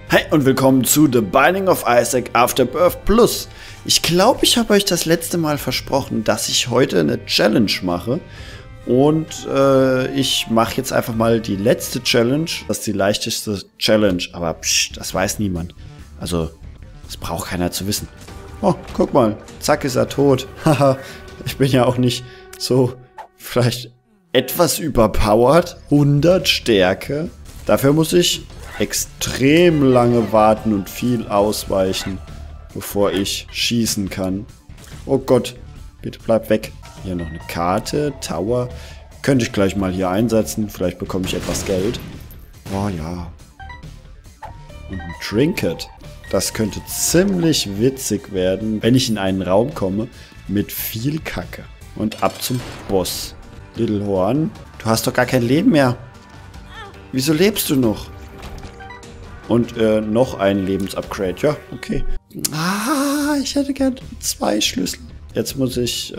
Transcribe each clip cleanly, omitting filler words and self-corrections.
Hey und willkommen zu The Binding of Isaac Afterbirth Plus. Ich glaube, ich habe euch das letzte Mal versprochen, dass ich heute eine Challenge mache. Und ich mache jetzt einfach mal die letzte Challenge. Das ist die leichteste Challenge, aber psch, das weiß niemand. Also, das braucht keiner zu wissen. Oh, guck mal, zack ist er tot. Haha, ich bin ja auch nicht so vielleicht etwas überpowered. 100 Stärke. Dafür muss ich extrem lange warten und viel ausweichen, bevor ich schießen kann. Oh Gott, bitte bleib weg. Hier noch eine Karte, Tower. Könnte ich gleich mal hier einsetzen. Vielleicht bekomme ich etwas Geld. Oh ja. Und ein Trinket. Das könnte ziemlich witzig werden, wenn ich in einen Raum komme mit viel Kacke. Und ab zum Boss. Little Horn, du hast doch gar kein Leben mehr. Wieso lebst du noch? Und noch ein Lebensupgrade. Ja, okay. Ah, ich hätte gern 2 Schlüssel. Jetzt muss ich...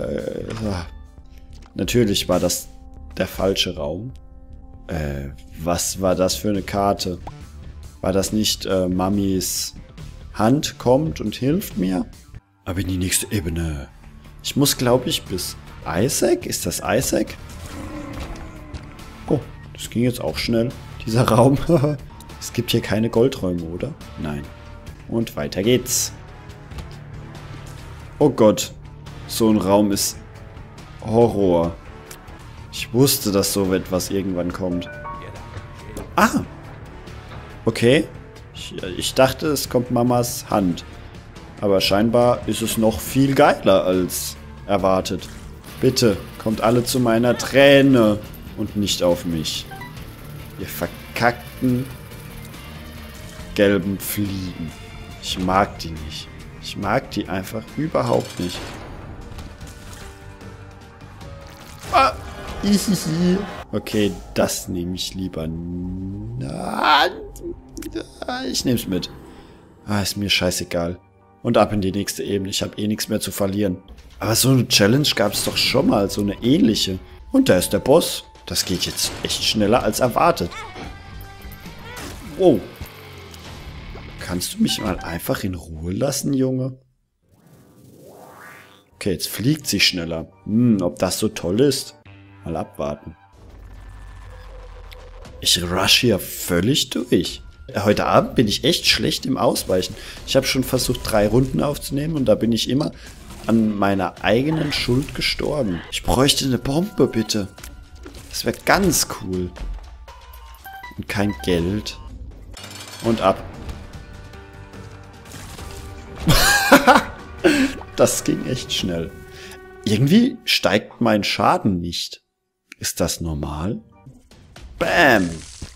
Natürlich war das der falsche Raum. Was war das für eine Karte? War das nicht Mamis Hand kommt und hilft mir? Aber in die nächste Ebene. Ich muss, glaube ich, bis Isaac? Ist das Isaac? Oh, das ging jetzt auch schnell. Dieser Raum. Es gibt hier keine Goldräume, oder? Nein. Und weiter geht's. Oh Gott. So ein Raum ist Horror. Ich wusste, dass so etwas irgendwann kommt. Ah. Okay. Ich dachte, es kommt Mamas Hand. Aber scheinbar ist es noch viel geiler als erwartet. Bitte, kommt alle zu meiner Träne und nicht auf mich. Ihr verkackten gelben Fliegen. Ich mag die nicht. Ich mag die einfach überhaupt nicht. Ah. Okay, das nehme ich lieber. Ich nehme es mit. Ah, ist mir scheißegal. Und ab in die nächste Ebene. Ich habe eh nichts mehr zu verlieren. Aber so eine Challenge gab es doch schon mal. So eine ähnliche. Und da ist der Boss. Das geht jetzt echt schneller als erwartet. Wow. Kannst du mich mal einfach in Ruhe lassen, Junge? Okay, jetzt fliegt sie schneller. Ob das so toll ist? Mal abwarten. Ich rush hier völlig durch. Heute Abend bin ich echt schlecht im Ausweichen. Ich habe schon versucht, 3 Runden aufzunehmen und da bin ich immer an meiner eigenen Schuld gestorben. Ich bräuchte eine Bombe, bitte. Das wäre ganz cool. Und kein Geld. Und ab. Das ging echt schnell. Irgendwie steigt mein Schaden nicht. Ist das normal? Bam!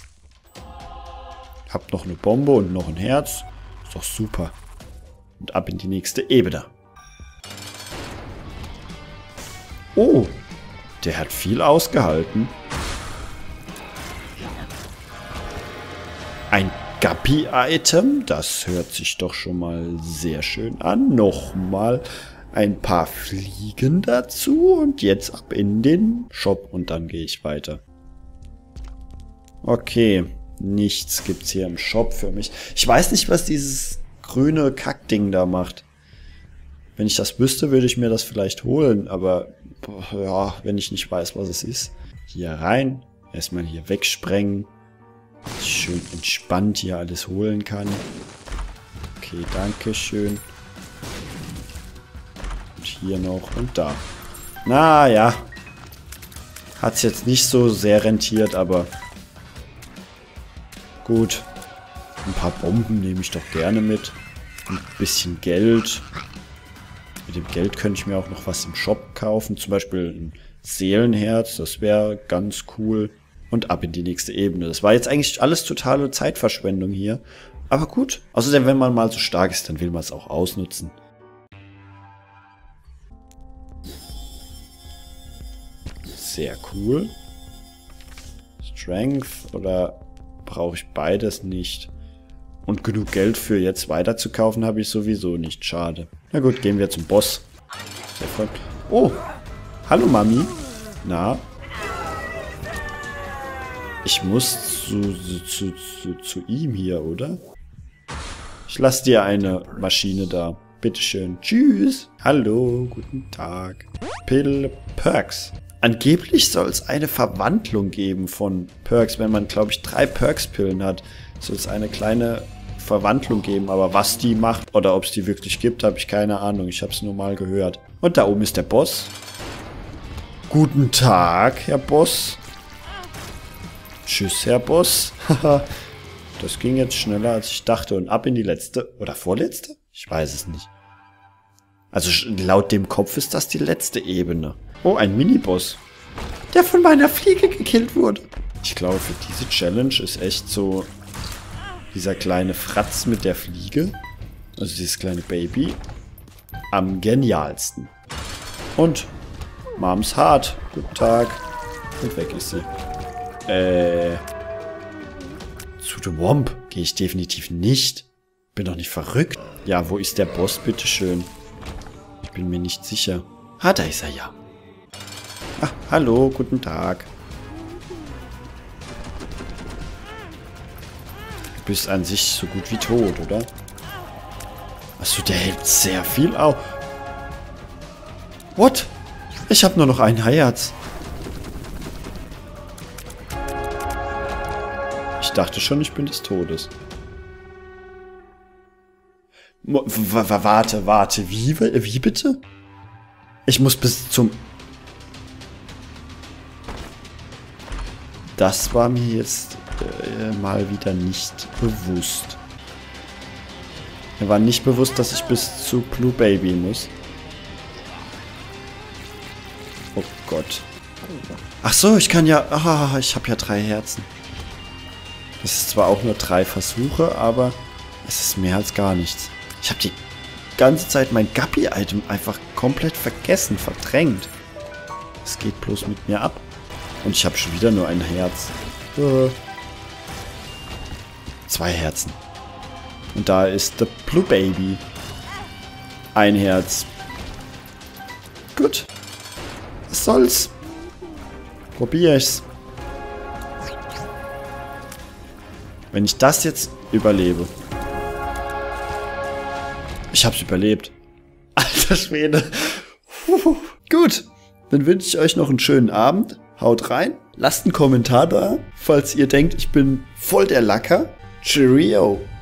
Hab noch eine Bombe und noch ein Herz. Ist doch super. Und ab in die nächste Ebene. Oh! Der hat viel ausgehalten. Ein Guppy-Item, das hört sich doch schon mal sehr schön an. Nochmal ein paar Fliegen dazu und jetzt ab in den Shop und dann gehe ich weiter. Okay, nichts gibt's hier im Shop für mich. Ich weiß nicht, was dieses grüne Kackding da macht. Wenn ich das wüsste, würde ich mir das vielleicht holen, aber ja, wenn ich nicht weiß, was es ist. Hier rein, erstmal hier wegsprengen. Schön entspannt hier alles holen kann. Okay, danke schön. Und hier noch und da. Naja. Hat es jetzt nicht so sehr rentiert, aber gut. Ein paar Bomben nehme ich doch gerne mit. Ein bisschen Geld. Mit dem Geld könnte ich mir auch noch was im Shop kaufen. Zum Beispiel ein Seelenherz. Das wäre ganz cool. Und ab in die nächste Ebene. Das war jetzt eigentlich alles totale Zeitverschwendung hier. Aber gut. Außerdem, wenn man mal so stark ist, dann will man es auch ausnutzen. Sehr cool. Strength oder brauche ich beides nicht? Und genug Geld für jetzt weiter zu kaufen habe ich sowieso nicht. Schade. Na gut, gehen wir zum Boss. Sehr voll. Oh, hallo Mami. Na? Ich muss zu ihm hier, oder? Ich lasse dir eine Maschine da. Bitteschön. Tschüss. Hallo, guten Tag. Pille Perks. Angeblich soll es eine Verwandlung geben von Perks. Wenn man, glaube ich, 3 Perks-Pillen hat, soll es eine kleine Verwandlung geben. Aber was die macht oder ob es die wirklich gibt, habe ich keine Ahnung. Ich habe es nur mal gehört. Und da oben ist der Boss. Guten Tag, Herr Boss. Tschüss, Herr Boss. Das ging jetzt schneller, als ich dachte. Und ab in die letzte. Oder vorletzte? Ich weiß es nicht. Also laut dem Kopf ist das die letzte Ebene. Oh, ein Miniboss. Der von meiner Fliege gekillt wurde. Ich glaube, für diese Challenge ist echt so dieser kleine Fratz mit der Fliege, also dieses kleine Baby, am genialsten. Und Moms Hart. Guten Tag. Und weg ist sie. Zu The Womp gehe ich definitiv nicht. Bin doch nicht verrückt. Ja, wo ist der Boss, bitteschön? Ich bin mir nicht sicher. Ah, da ist er ja. Ach, hallo, guten Tag. Du bist an sich so gut wie tot, oder? Achso, der hält sehr viel auf. What? Ich habe nur noch ein Herz. Ich dachte schon, ich bin des Todes. Warte, wie bitte? Ich muss bis zum... Das war mir jetzt mal wieder nicht bewusst. Mir war nicht bewusst, dass ich bis zu Blue Baby muss. Oh Gott. Ach so, ich kann ja... Ah, ich habe ja 3 Herzen. Das ist zwar auch nur 3 Versuche, aber es ist mehr als gar nichts. Ich habe die ganze Zeit mein Guppy-Item einfach komplett vergessen, verdrängt. Es geht bloß mit mir ab. Und ich habe schon wieder nur ein Herz. 2 Herzen. Und da ist der Blue Baby. Ein Herz. Gut. Was soll's? Probier ich's. Wenn ich das jetzt überlebe. Ich hab's überlebt. Alter Schwede. Gut. Dann wünsche ich euch noch einen schönen Abend. Haut rein. Lasst einen Kommentar da, falls ihr denkt, ich bin voll der Lacker. Cheerio.